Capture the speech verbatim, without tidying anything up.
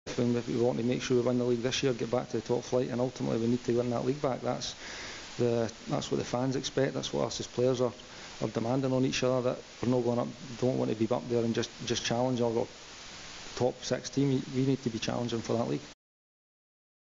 And if we want to make sure we win the league this year, get back to the top flight, and ultimately we need to win that league back. That's the that's what the fans expect. That's what us as players are, are demanding on each other. That we're not going up, don't want to be up there and just just challenge our top six team. We need to be challenging for that league.